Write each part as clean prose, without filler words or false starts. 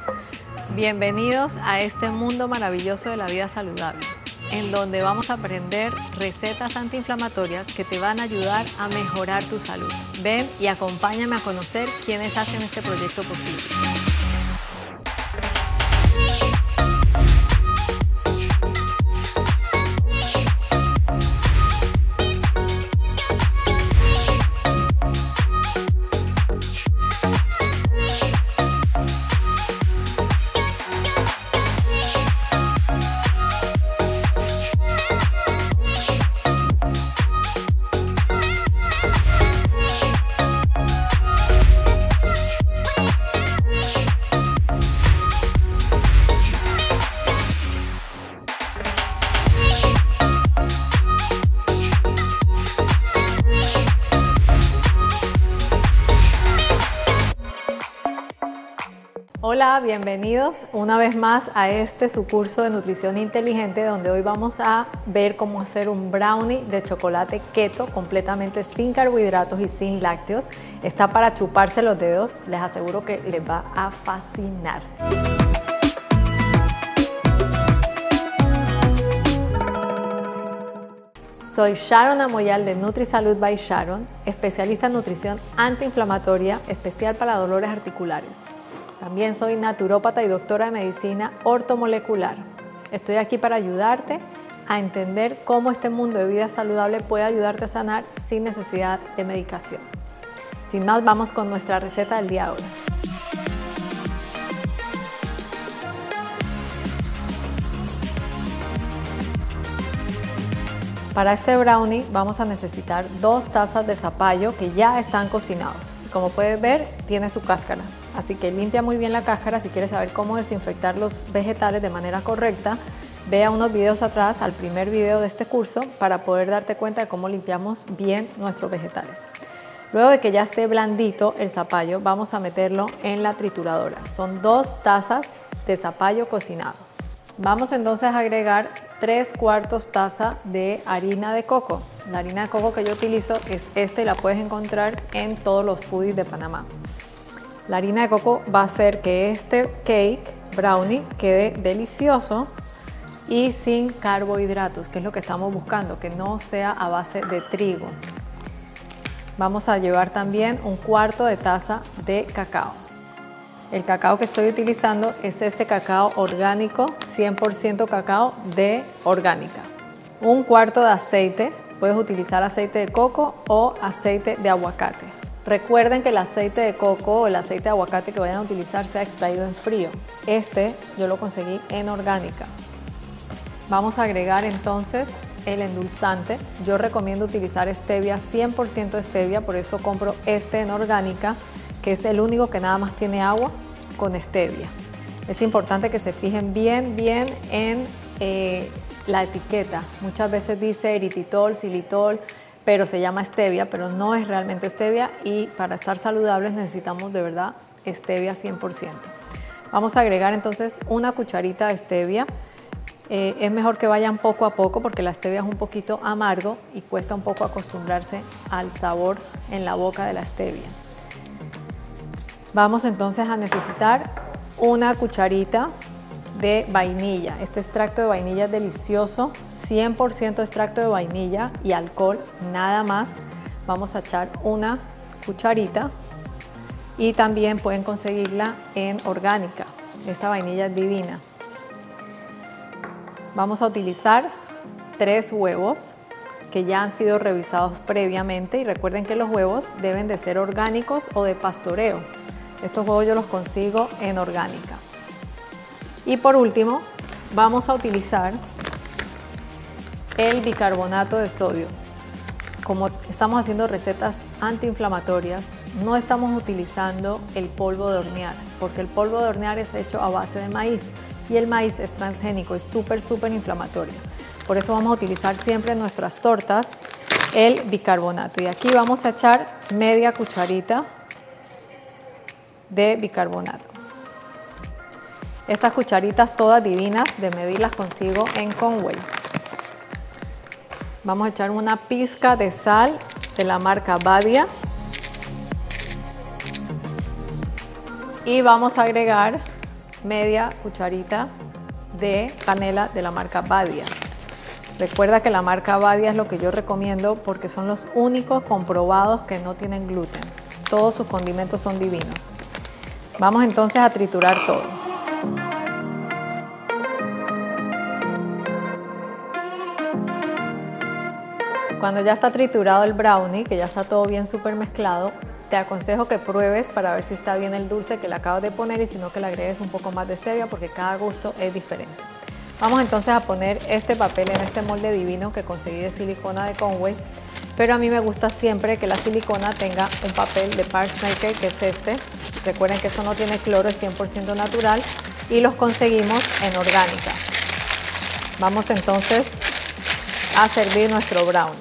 Bienvenidos a este mundo maravilloso de la vida saludable, en donde vamos a aprender recetas antiinflamatorias que te van a ayudar a mejorar tu salud. Ven y acompáñame a conocer quiénes hacen este proyecto posible. Hola, bienvenidos una vez más a su curso de nutrición inteligente, donde hoy vamos a ver cómo hacer un brownie de chocolate keto completamente sin carbohidratos y sin lácteos. Está para chuparse los dedos, les aseguro que les va a fascinar. Soy Sharon Amoyal de NutriSalud by Sharon, especialista en nutrición antiinflamatoria, especial para dolores articulares. También soy naturópata y doctora de medicina ortomolecular. Estoy aquí para ayudarte a entender cómo este mundo de vida saludable puede ayudarte a sanar sin necesidad de medicación. Sin más, vamos con nuestra receta del día de hoy. Para este brownie vamos a necesitar 2 tazas de zapallo que ya están cocinados. Como puedes ver, tiene su cáscara, así que limpia muy bien la cáscara. Si quieres saber cómo desinfectar los vegetales de manera correcta, vea unos videos atrás al primer video de este curso para poder darte cuenta de cómo limpiamos bien nuestros vegetales. Luego de que ya esté blandito el zapallo, vamos a meterlo en la trituradora. Son 2 tazas de zapallo cocinado. Vamos entonces a agregar 3/4 taza de harina de coco. La harina de coco que yo utilizo es esta y la puedes encontrar en todos los foodies de Panamá. La harina de coco va a hacer que este cake brownie quede delicioso y sin carbohidratos, que es lo que estamos buscando, que no sea a base de trigo. Vamos a llevar también 1/4 de taza de cacao. El cacao que estoy utilizando es este cacao orgánico, 100% cacao de orgánica. 1/4 de aceite, puedes utilizar aceite de coco o aceite de aguacate. Recuerden que el aceite de coco o el aceite de aguacate que vayan a utilizar sea extraído en frío. Este yo lo conseguí en orgánica. Vamos a agregar entonces el endulzante. Yo recomiendo utilizar stevia, 100% stevia, por eso compro este en orgánica, que es el único que nada más tiene agua con stevia. Es importante que se fijen bien en la etiqueta. Muchas veces dice eritritol, xilitol, pero se llama stevia, pero no es realmente stevia, y para estar saludables necesitamos de verdad stevia 100%. Vamos a agregar entonces 1 cucharita de stevia. Es mejor que vayan poco a poco porque la stevia es un poquito amargo y cuesta un poco acostumbrarse al sabor en la boca de la stevia. Vamos entonces a necesitar 1 cucharita de vainilla. Este extracto de vainilla es delicioso, 100% extracto de vainilla y alcohol, nada más. Vamos a echar 1 cucharita y también pueden conseguirla en orgánica. Esta vainilla es divina. Vamos a utilizar 3 huevos que ya han sido revisados previamente, y recuerden que los huevos deben de ser orgánicos o de pastoreo. Estos huevos yo los consigo en orgánica. Y por último, vamos a utilizar el bicarbonato de sodio. Como estamos haciendo recetas antiinflamatorias, no estamos utilizando el polvo de hornear, porque el polvo de hornear es hecho a base de maíz y el maíz es transgénico, es súper inflamatorio. Por eso vamos a utilizar siempre en nuestras tortas el bicarbonato. Y aquí vamos a echar media cucharita de bicarbonato. Estas cucharitas todas divinas de medir las consigo en Conway. Vamos a echar una pizca de sal de la marca Badia. Y vamos a agregar media cucharita de canela de la marca Badia. Recuerda que la marca Badia es lo que yo recomiendo porque son los únicos comprobados que no tienen gluten. Todos sus condimentos son divinos. Vamos entonces a triturar todo. Cuando ya está triturado el brownie, que ya está todo bien súper mezclado, te aconsejo que pruebes para ver si está bien el dulce que le acabas de poner y si no que le agregues un poco más de stevia porque cada gusto es diferente. Vamos entonces a poner este papel en este molde divino que conseguí de silicona de Conway, pero a mí me gusta siempre que la silicona tenga un papel de Parchmaker, que es este. Recuerden que esto no tiene cloro, es 100% natural y los conseguimos en Orgánica. Vamos entonces a servir nuestro brownie.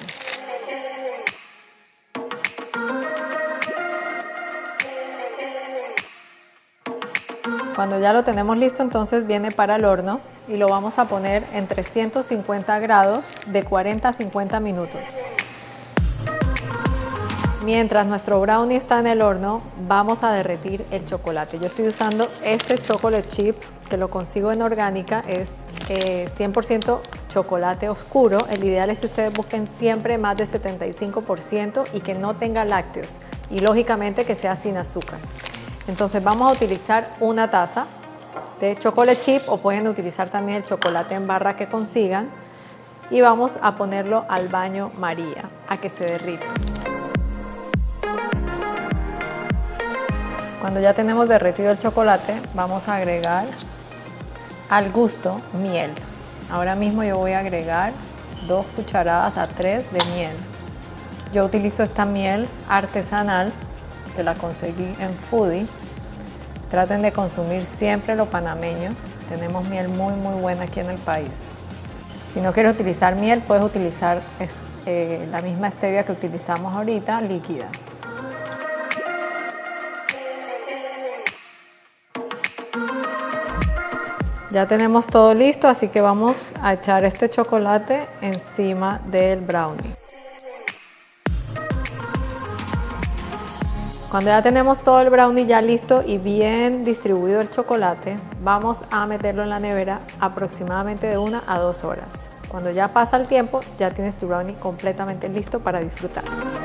Cuando ya lo tenemos listo, entonces viene para el horno y lo vamos a poner en 350 grados de 40 a 50 minutos. Mientras nuestro brownie está en el horno, vamos a derretir el chocolate. Yo estoy usando este chocolate chip que lo consigo en Orgánica, es 100% chocolate oscuro. El ideal es que ustedes busquen siempre más de 75% y que no tenga lácteos y lógicamente que sea sin azúcar. Entonces vamos a utilizar una taza de chocolate chip o pueden utilizar también el chocolate en barra que consigan y vamos a ponerlo al baño María a que se derrita. Cuando ya tenemos derretido el chocolate vamos a agregar al gusto miel. Ahora mismo yo voy a agregar 2 cucharadas a 3 de miel. Yo utilizo esta miel artesanal que la conseguí en Foodie. Traten de consumir siempre lo panameño. Tenemos miel muy buena aquí en el país. Si no quieres utilizar miel, puedes utilizar la misma stevia que utilizamos ahorita, líquida. Ya tenemos todo listo, así que vamos a echar este chocolate encima del brownie. Cuando ya tenemos todo el brownie ya listo y bien distribuido el chocolate, vamos a meterlo en la nevera aproximadamente de 1 a 2 horas. Cuando ya pasa el tiempo, ya tienes tu brownie completamente listo para disfrutar.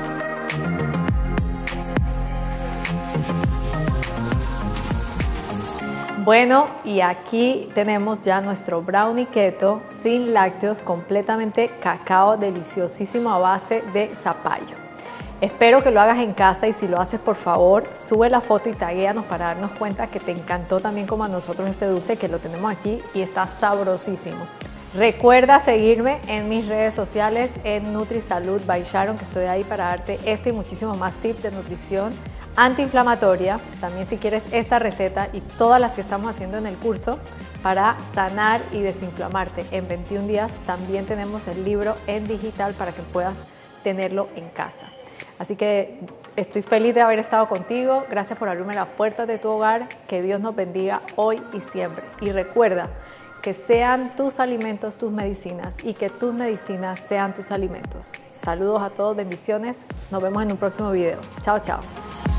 Bueno, y aquí tenemos ya nuestro brownie keto sin lácteos, completamente cacao, deliciosísimo a base de zapallo. Espero que lo hagas en casa y si lo haces, por favor, sube la foto y taguéanos para darnos cuenta que te encantó también como a nosotros este dulce, que lo tenemos aquí y está sabrosísimo. Recuerda seguirme en mis redes sociales en NutriSalud by Sharon, que estoy ahí para darte este y muchísimos más tips de nutrición antiinflamatoria. También si quieres esta receta y todas las que estamos haciendo en el curso para sanar y desinflamarte en 21 días, también tenemos el libro en digital para que puedas tenerlo en casa. Así que estoy feliz de haber estado contigo. Gracias por abrirme las puertas de tu hogar. Que Dios nos bendiga hoy y siempre. Y recuerda que sean tus alimentos tus medicinas y que tus medicinas sean tus alimentos. Saludos a todos, bendiciones. Nos vemos en un próximo video. Chao, chao.